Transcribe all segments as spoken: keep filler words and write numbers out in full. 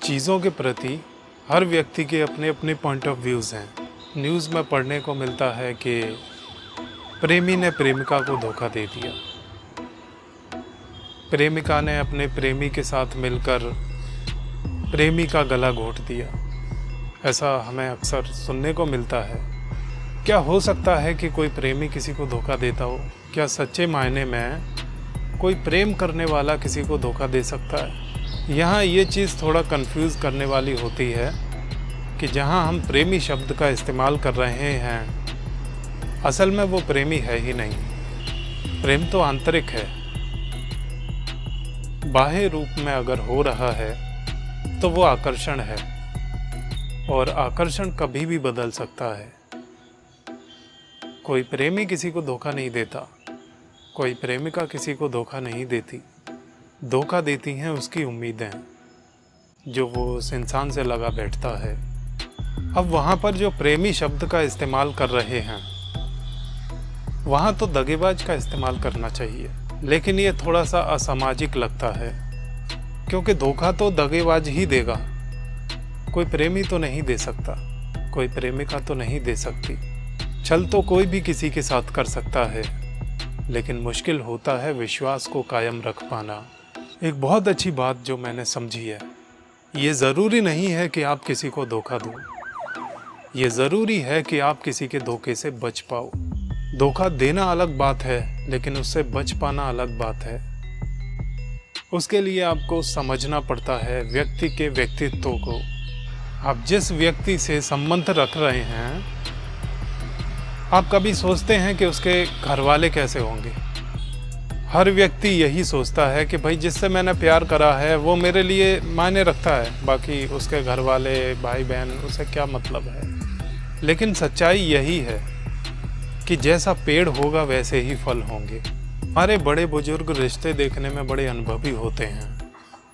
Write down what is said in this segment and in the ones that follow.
चीज़ों के प्रति हर व्यक्ति के अपने अपने पॉइंट ऑफ व्यूज़ हैं। न्यूज़ में पढ़ने को मिलता है कि प्रेमी ने प्रेमिका को धोखा दे दिया, प्रेमिका ने अपने प्रेमी के साथ मिलकर प्रेमी का गला घोंट दिया। ऐसा हमें अक्सर सुनने को मिलता है। क्या हो सकता है कि कोई प्रेमी किसी को धोखा देता हो? क्या सच्चे मायने में कोई प्रेम करने वाला किसी को धोखा दे सकता है? यहाँ ये चीज़ थोड़ा कंफ्यूज करने वाली होती है कि जहाँ हम प्रेमी शब्द का इस्तेमाल कर रहे हैं, असल में वो प्रेमी है ही नहीं। प्रेम तो आंतरिक है। बाह्य रूप में अगर हो रहा है तो वो आकर्षण है, और आकर्षण कभी भी बदल सकता है। कोई प्रेमी किसी को धोखा नहीं देता, कोई प्रेमिका किसी को धोखा नहीं देती। धोखा देती हैं उसकी उम्मीदें जो वो उस इंसान से लगा बैठता है। अब वहाँ पर जो प्रेमी शब्द का इस्तेमाल कर रहे हैं, वहाँ तो दगेबाज का इस्तेमाल करना चाहिए, लेकिन ये थोड़ा सा असामाजिक लगता है, क्योंकि धोखा तो दगेबाज ही देगा। कोई प्रेमी तो नहीं दे सकता, कोई प्रेमिका तो नहीं दे सकती। छल तो कोई भी किसी के साथ कर सकता है, लेकिन मुश्किल होता है विश्वास को कायम रख पाना। एक बहुत अच्छी बात जो मैंने समझी है, ये ज़रूरी नहीं है कि आप किसी को धोखा दो, ये ज़रूरी है कि आप किसी के धोखे से बच पाओ। धोखा देना अलग बात है, लेकिन उससे बच पाना अलग बात है। उसके लिए आपको समझना पड़ता है व्यक्ति के व्यक्तित्व को। आप जिस व्यक्ति से संबंध रख रहे हैं, आप कभी सोचते हैं कि उसके घर वाले कैसे होंगे? हर व्यक्ति यही सोचता है कि भाई जिससे मैंने प्यार करा है वो मेरे लिए मायने रखता है, बाकी उसके घर वाले भाई बहन उसे क्या मतलब है। लेकिन सच्चाई यही है कि जैसा पेड़ होगा वैसे ही फल होंगे। हमारे बड़े बुजुर्ग रिश्ते देखने में बड़े अनुभवी होते हैं।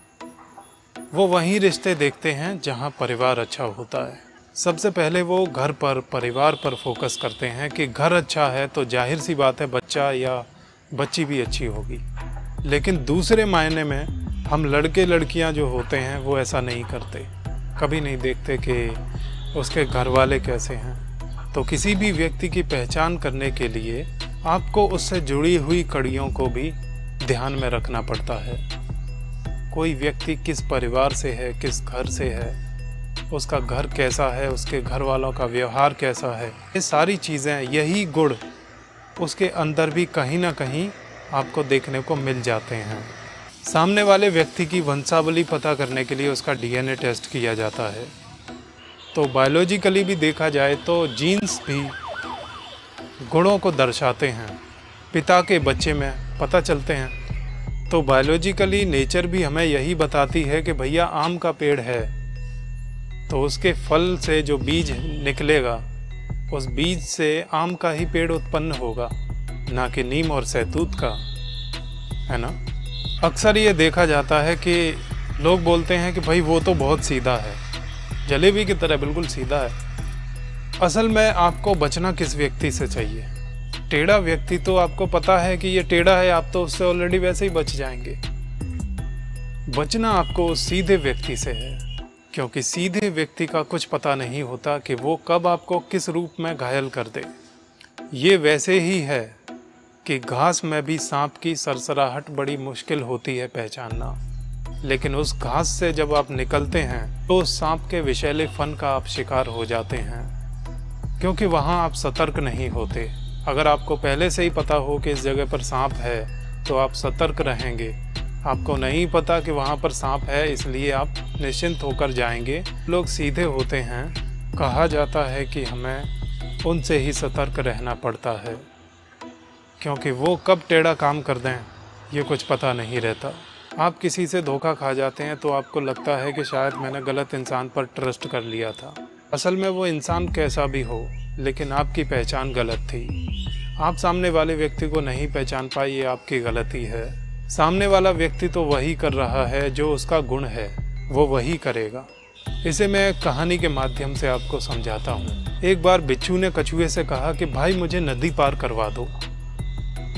वो वही रिश्ते देखते हैं जहाँ परिवार अच्छा होता है। सबसे पहले वो घर पर, परिवार पर फोकस करते हैं कि घर अच्छा है तो जाहिर सी बात है बच्चा या बच्ची भी अच्छी होगी। लेकिन दूसरे मायने में हम लड़के लड़कियां जो होते हैं वो ऐसा नहीं करते, कभी नहीं देखते कि उसके घर वाले कैसे हैं। तो किसी भी व्यक्ति की पहचान करने के लिए आपको उससे जुड़ी हुई कड़ियों को भी ध्यान में रखना पड़ता है। कोई व्यक्ति किस परिवार से है, किस घर से है, उसका घर कैसा है, उसके घर वालों का व्यवहार कैसा है, ये सारी चीज़ें, यही गुण उसके अंदर भी कहीं ना कहीं आपको देखने को मिल जाते हैं। सामने वाले व्यक्ति की वंशावली पता करने के लिए उसका डीएनए टेस्ट किया जाता है। तो बायोलॉजिकली भी देखा जाए तो जीन्स भी गुणों को दर्शाते हैं, पिता के बच्चे में पता चलते हैं। तो बायोलॉजिकली नेचर भी हमें यही बताती है कि भैया आम का पेड़ है तो उसके फल से जो बीज निकलेगा, उस बीज से आम का ही पेड़ उत्पन्न होगा, ना कि नीम और सहतूत का, है ना। अक्सर ये देखा जाता है कि लोग बोलते हैं कि भाई वो तो बहुत सीधा है, जलेबी की तरह बिल्कुल सीधा है। असल में आपको बचना किस व्यक्ति से चाहिए? टेढ़ा व्यक्ति तो आपको पता है कि ये टेढ़ा है, आप तो उससे ऑलरेडी वैसे ही बच जाएंगे। बचना आपको सीधे व्यक्ति से है, क्योंकि सीधे व्यक्ति का कुछ पता नहीं होता कि वो कब आपको किस रूप में घायल कर दे। ये वैसे ही है कि घास में भी सांप की सरसराहट बड़ी मुश्किल होती है पहचानना, लेकिन उस घास से जब आप निकलते हैं तो उस सांप के विषैले फन का आप शिकार हो जाते हैं, क्योंकि वहाँ आप सतर्क नहीं होते। अगर आपको पहले से ही पता हो कि इस जगह पर सांप है तो आप सतर्क रहेंगे। आपको नहीं पता कि वहाँ पर सांप है, इसलिए आप निश्चिंत होकर जाएंगे। लोग सीधे होते हैं। कहा जाता है कि हमें उनसे ही सतर्क रहना पड़ता है, क्योंकि वो कब टेढ़ा काम कर दें ये कुछ पता नहीं रहता। आप किसी से धोखा खा जाते हैं तो आपको लगता है कि शायद मैंने गलत इंसान पर ट्रस्ट कर लिया था। असल में वो इंसान कैसा भी हो, लेकिन आपकी पहचान गलत थी। आप सामने वाले व्यक्ति को नहीं पहचान पाए, ये आपकी गलती है। सामने वाला व्यक्ति तो वही कर रहा है जो उसका गुण है, वो वही करेगा। इसे मैं कहानी के माध्यम से आपको समझाता हूँ। एक बार बिच्छू ने कछुए से कहा कि भाई मुझे नदी पार करवा दो।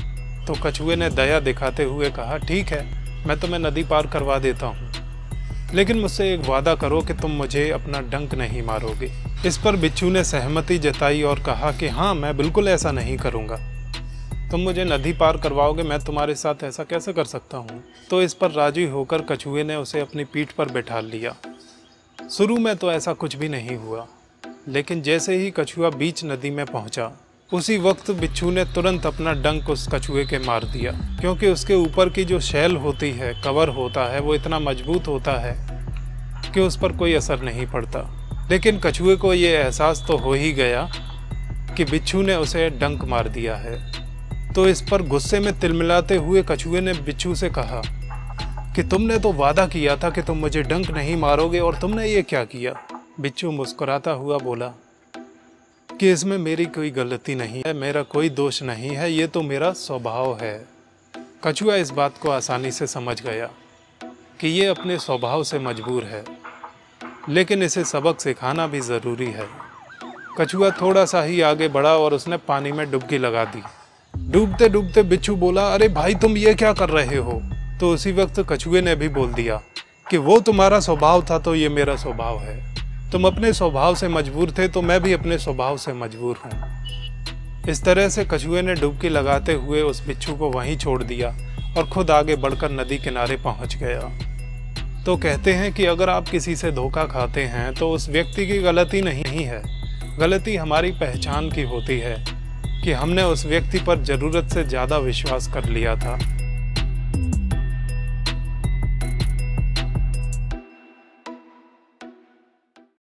तो कछुए ने दया दिखाते हुए कहा ठीक है, मैं तुम्हें नदी पार करवा देता हूँ। लेकिन मुझसे एक वादा करो कि तुम मुझे अपना डंक नहीं मारोगे। इस पर बिच्छू ने सहमति जताई और कहा कि हाँ, मैं बिल्कुल ऐसा नहीं करूँगा। तुम मुझे नदी पार करवाओगे, मैं तुम्हारे साथ ऐसा कैसे कर सकता हूँ। तो इस पर राजी होकर कछुए ने उसे अपनी पीठ पर बैठा लिया। शुरू में तो ऐसा कुछ भी नहीं हुआ, लेकिन जैसे ही कछुआ बीच नदी में पहुंचा, उसी वक्त बिच्छू ने तुरंत अपना डंक उस कछुए के मार दिया, क्योंकि उसके ऊपर की जो शैल होती है, कवर होता है, वो इतना मजबूत होता है कि उस पर कोई असर नहीं पड़ता। लेकिन कछुए को ये एहसास तो हो ही गया कि बिच्छू ने उसे डंक मार दिया है। तो इस पर गुस्से में तिलमिलाते हुए कछुए ने बिच्छू से कहा कि तुमने तो वादा किया था कि तुम मुझे डंक नहीं मारोगे और तुमने ये क्या किया। बिच्छू मुस्कुराता हुआ बोला कि इसमें मेरी कोई गलती नहीं है, मेरा कोई दोष नहीं है, ये तो मेरा स्वभाव है। कछुआ इस बात को आसानी से समझ गया कि ये अपने स्वभाव से मजबूर है, लेकिन इसे सबक सिखाना भी ज़रूरी है। कछुआ थोड़ा सा ही आगे बढ़ा और उसने पानी में डुबकी लगा दी। डूबते डूबते बिच्छू बोला, अरे भाई तुम ये क्या कर रहे हो। तो उसी वक्त कछुए ने भी बोल दिया कि वो तुम्हारा स्वभाव था तो ये मेरा स्वभाव है। तुम अपने स्वभाव से मजबूर थे तो मैं भी अपने स्वभाव से मजबूर हूँ। इस तरह से कछुए ने डुबकी लगाते हुए उस बिच्छू को वहीं छोड़ दिया और खुद आगे बढ़कर नदी किनारे पहुँच गया। तो कहते हैं कि अगर आप किसी से धोखा खाते हैं तो उस व्यक्ति की गलती नहीं है, गलती हमारी पहचान की होती है कि हमने उस व्यक्ति पर ज़रूरत से ज़्यादा विश्वास कर लिया था।